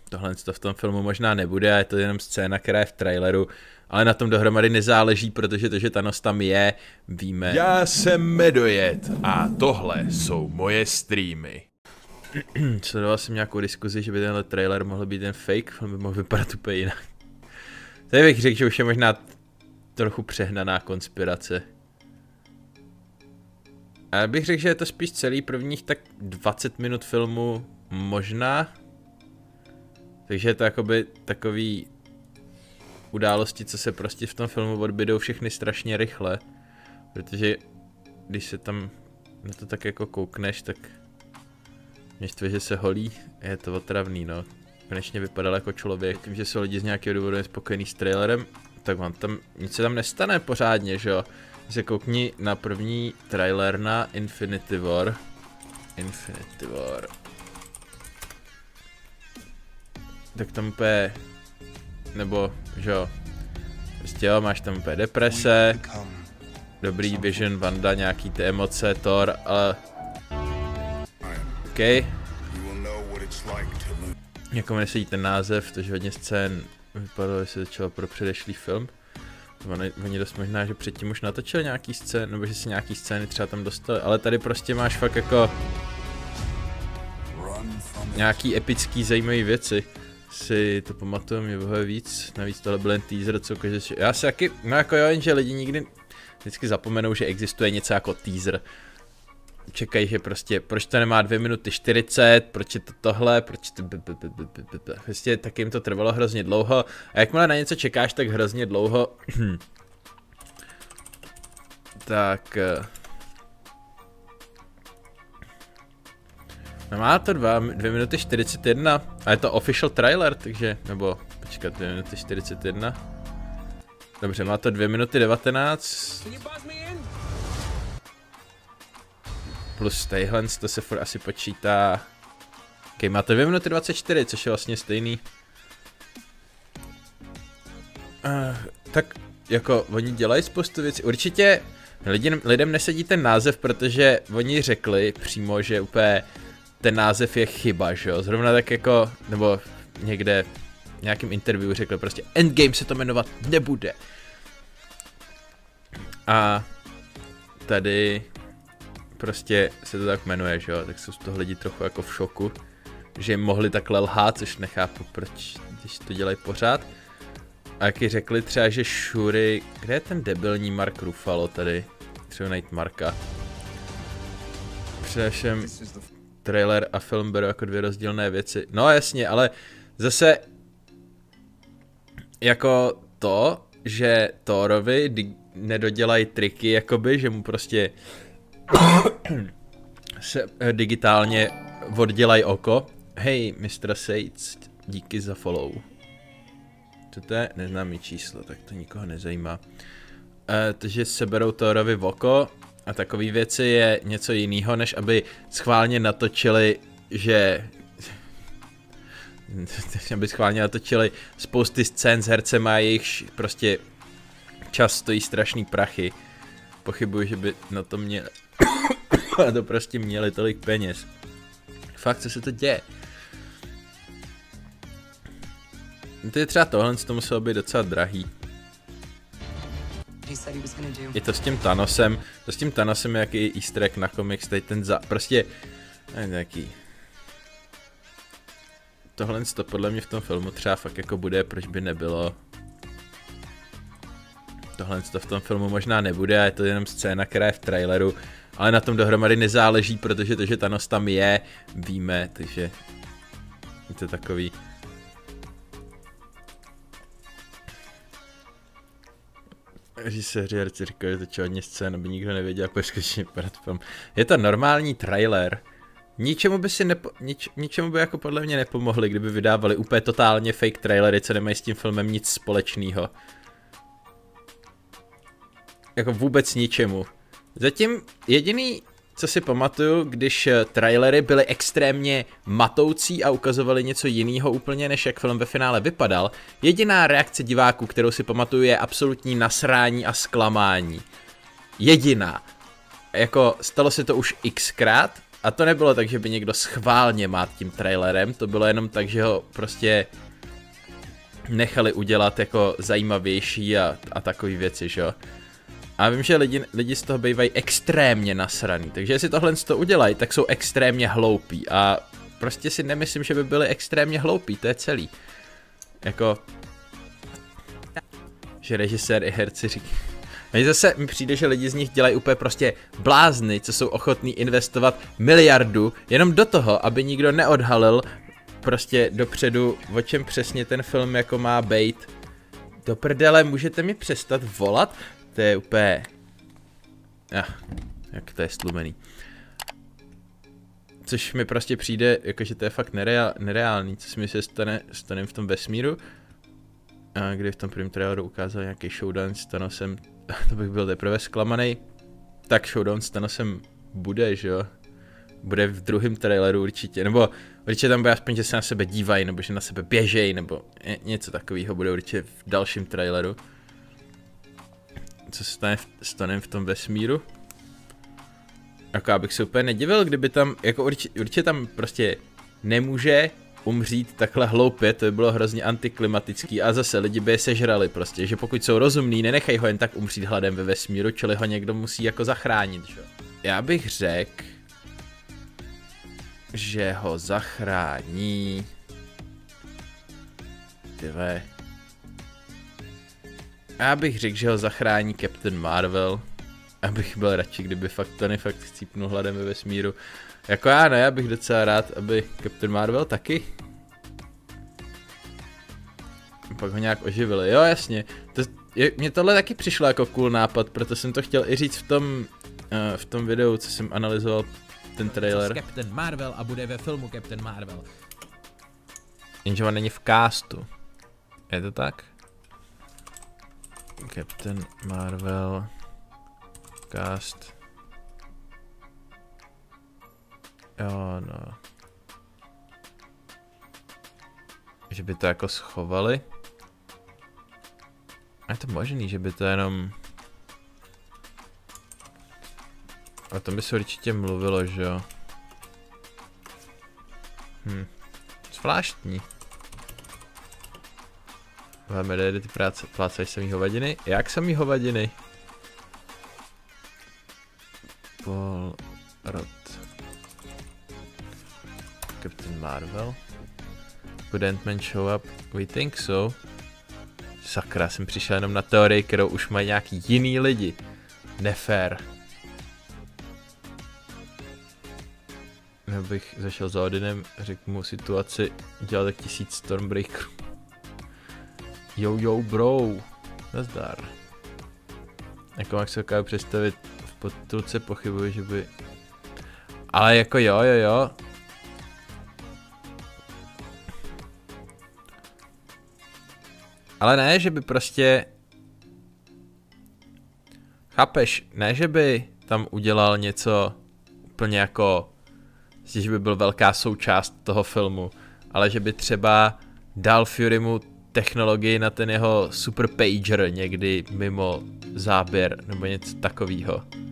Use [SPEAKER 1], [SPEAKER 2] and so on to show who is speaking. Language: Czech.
[SPEAKER 1] Tohle to v tom filmu možná nebude a je to jenom scéna, která je v traileru, ale na tom dohromady nezáleží, protože to, že Thanos tam je, víme.
[SPEAKER 2] Já jsem Medojet a tohle jsou moje streamy.
[SPEAKER 1] Sledoval jsem nějakou diskuzi, že by tenhle trailer mohl být ten fake, film by mohl vypadat úplně jinak. Tady bych řekl, že už je možná trochu přehnaná konspirace. Ale bych řekl, že je to spíš celý prvních tak 20 minut filmu možná. Takže je to jakoby takový události, co se prostě v tom filmu odbydou všechny strašně rychle. Protože když se tam na to tak jako koukneš, tak mě že se holí, je to otravný, no. Konečně vypadal jako člověk, tím, že jsou lidi z nějakého důvodu nespokojený s trailerem, tak vám tam, nic se tam nestane pořádně, že jo. Když se koukni na první trailer na Infinity War. Tak tam úplně, nebo, že jo, prostě jo, máš tam úplně deprese, dobrý Vision, Wanda, nějaký ty emoce, Thor, ale... OK. Někomu nesedí ten název, takže hodně scén vypadalo, že se začalo pro předešlý film. Oni dost možná, že předtím už natočil nějaký scén, nebo že si nějaký scény třeba tam dostali, ale tady prostě máš fakt jako nějaký epický zajímavý věci. Si to pamatuju, mě bylo víc, navíc tohle byl jen teaser, co každý, já si taky, no jako jo, jenže lidi nikdy vždycky zapomenou, že existuje něco jako teaser. Čekají, že prostě, proč to nemá 2 minuty 40, proč je to tohle, proč to prostě tak jim to trvalo hrozně dlouho a jakmile na něco čekáš tak hrozně dlouho, tak no má to 2 minuty 41 a je to official trailer, takže, nebo počkat, 2 minuty 41, dobře, má to 2 minuty 19, plus tadyhle, to se furt asi počítá, ok, má to 2 minuty 24, což je vlastně stejný, tak jako oni dělají spoustu věcí, určitě lidem nesedí ten název, protože oni řekli přímo, že úplně ten název je chyba, že jo, zrovna tak jako, nebo někde v nějakém interview řekli prostě Endgame se to jmenovat nebude. A tady prostě se to tak jmenuje, že jo, tak jsou z toho lidi trochu jako v šoku, že jim mohli takhle lhát, což nechápu, proč, když to dělají pořád. A jaký řekli třeba, že Shuri, kde je ten debilní Mark Ruffalo tady, třeba najít Marka. Především trailer a film berou jako 2 rozdílné věci. No jasně, ale zase jako to, že Thorovi nedodělají triky, jakoby, že mu prostě se digitálně oddělají oko. Hej, Mr. Sates, díky za follow. Co to je? Neznámý číslo, tak to nikoho nezajímá. Takže seberou Thorovi v oko a takové věci je něco jiného, než aby schválně natočili, že... aby schválně natočili spousty scén s hercema a jejich prostě čas stojí strašný prachy. Pochybuji, že by na to měli... a to prostě měli tolik peněz. Fakt, co se to děje? To je třeba tohle, to muselo být docela drahý. Je to s tím Thanosem, je jaký easter egg na komiks, tady ten prostě, nějaký. Tohle to podle mě v tom filmu třeba fakt jako bude, proč by nebylo. Tohle to v tom filmu možná nebude a je to jenom scéna, která je v traileru, ale na tom dohromady nezáleží, protože to, že Thanos tam je, víme, takže je to takový. Režiséři herci říkali, že to hodně scén, aby nikdo nevěděl, jak skutečně vypadat film. Je to normální trailer. Ničemu by jako podle mě nepomohli, kdyby vydávali úplně totálně fake trailery, co nemají s tím filmem nic společného. Jako vůbec ničemu. Zatím jediný, co si pamatuju, když trailery byly extrémně matoucí a ukazovali něco jiného úplně, než jak film ve finále vypadal, jediná reakce diváků, kterou si pamatuju, je absolutní nasrání a zklamání. Jediná. Jako stalo se to už xkrát a to nebylo tak, že by někdo schválně mát tím trailerem, to bylo jenom tak, že ho prostě nechali udělat jako zajímavější a takový věci, že jo. A vím, že lidi z toho bývají extrémně nasraný, takže jestli tohle to udělají, tak jsou extrémně hloupí a prostě si nemyslím, že by byli extrémně hloupí, to je celý. Jako, že režisér i herci říkají. A zase mi přijde, že lidi z nich dělají úplně prostě blázny, co jsou ochotní investovat miliardu jenom do toho, aby nikdo neodhalil prostě dopředu, o čem přesně ten film jako má bejt. Do prdele, můžete mi přestat volat? To je úplně... jak to je stlumený. Což mi prostě přijde, jakože to je fakt nereálný, co si mi se stane v tom vesmíru. A kdy v tom prvním traileru ukázal nějaký showdown s Thanosem, to bych byl teprve zklamaný. Tak showdown s Thanosem bude, že jo? Bude v druhém traileru určitě, nebo určitě tam bude aspoň, že se na sebe dívají, nebo že na sebe běžejí, nebo něco takového bude určitě v dalším traileru. Co se stane s Tonem v tom vesmíru? Jako já bych se úplně nedivil, kdyby tam, jako určitě tam prostě nemůže umřít takhle hloupě, to by bylo hrozně antiklimatický a zase lidi by je sežrali prostě, že pokud jsou rozumní, nenechají ho jen tak umřít hladem ve vesmíru, čili ho někdo musí jako zachránit, že? Já bych řekl, že ho zachrání... Tyve... Já bych řekl, že ho zachrání Captain Marvel. Abych byl radši, kdyby Tony fakt chcípnul hladem ve vesmíru. Jako já ne, já bych docela rád, aby Captain Marvel taky. Pak ho nějak oživili, jo jasně. Mně tohle taky přišlo jako cool nápad, proto jsem to chtěl i říct v tom videu, co jsem analyzoval ten trailer.
[SPEAKER 3] Captain Marvel a bude ve filmu Captain Marvel.
[SPEAKER 1] Jenže on není v castu. Je to tak? Captain Marvel cast. Jo, no. Že by to jako schovali? A je to možný, že by to jenom... O tom by se určitě mluvilo, že jo? Zvláštní. Máme tady ty plácají samý hovadiny. Jak samý hovadiny? Paul Rudd. Captain Marvel. Could Ant-Man show up? We think so. Sakra, jsem přišel jenom na teorii, kterou už mají nějaký jiný lidi. Nefér. Já bych zašel za Odinem, řekl mu situaci, dělal tak 1000 Stormbreakerů. Jo, bro. Nazdar. Jako jak se dokážu představit, v podtrůce pochybuji, že by... Ale jako jo. Ale ne, že by prostě... Chápeš, ne, že by tam udělal něco úplně jako... Že by byl velká součást toho filmu, ale že by třeba dal Furymu technologii na ten jeho super pager někdy mimo záběr nebo něco takového.